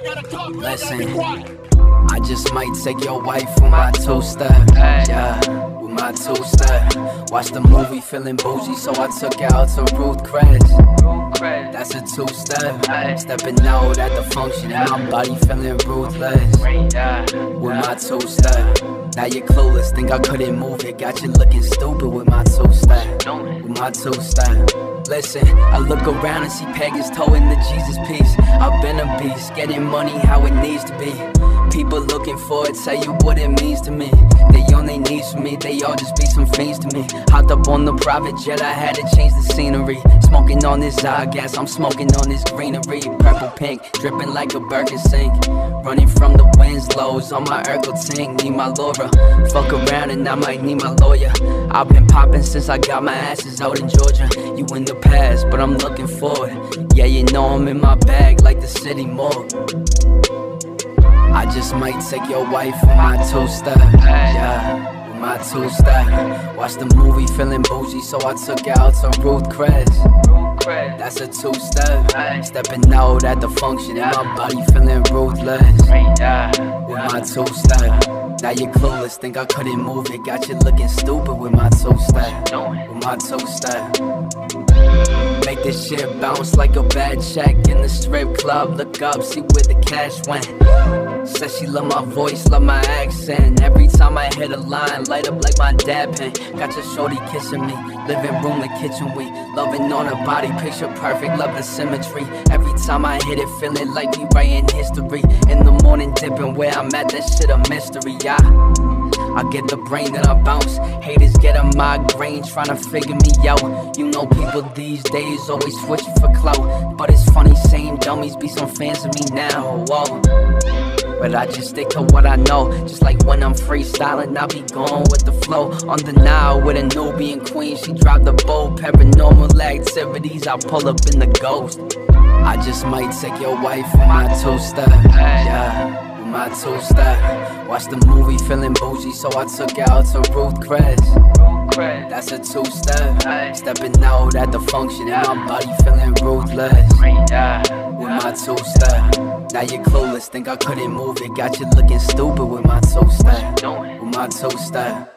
Listen, I just might take your wife with my two-step, yeah, with my two-step. Watch the movie feeling bougie, so I took her out to Ruth Chris. That's a two-step, stepping out at the function, and my body feeling ruthless. With my two-step, now you're clueless, think I couldn't move it, got you looking stupid with my two-step, with my two-step. Listen, I look around and see pagans towing the Jesus piece. I've been a beast, getting money how it needs to be. People looking for it, tell you what it means to me. They on their knees for me, they all just be some fiends to me. Hopped up on the private jet, I had to change the scenery. Smoking on this eye gas, I'm smoking on this greenery. Purple pink, dripping like a Birkin sink. Running from the Winslows on my Urkel ting. Need my Laura, fuck around and I might need my lawyer. I've been popping since I got my asses out in Georgia. You in the past, but I'm looking forward. Yeah, you know I'm in my bag like the city morgue. I just might take your wife with my two-step, yeah, with my two-step. Watch the movie feeling bougie, so I took her out to Ruth Chris. That's a two-step, stepping out at the function, and my body feeling ruthless. With my two-step, now you're clueless, think I couldn't move it, got you looking stupid with my two-step, with my two-step. Make this shit bounce like a bad check in the strip club. Look up, see where the cash went. Says she love my voice, love my accent. Every time I hit a line, light up like my dad pen. Got your shorty kissing me, living room the kitchen we loving on her body, picture perfect, love the symmetry. Every time I hit it, feeling like we writing history. In the morning dipping where I'm at, that shit a mystery, yeah. I get the brain, then I bounce. Haters get a migraine, tryna figure me out. You know people these days always switching for clout, but it's funny, same dummies be some fans of me now, whoa. But I just stick to what I know. Just like when I'm freestyling, I be going with the flow. On the Nile with a Nubian queen, she dropped the bow. Paranormal activities, I pull up in the ghost. I just might take your wife with my two-step, yeah, with my two-step. Watch the movie feeling bougie, so I took her out to Ruth Chris. That's a two-step, stepping out at the function, and my body feeling ruthless. With my two-step, now you're clueless, think I couldn't move it, got you looking stupid with my two-step, with my two-step.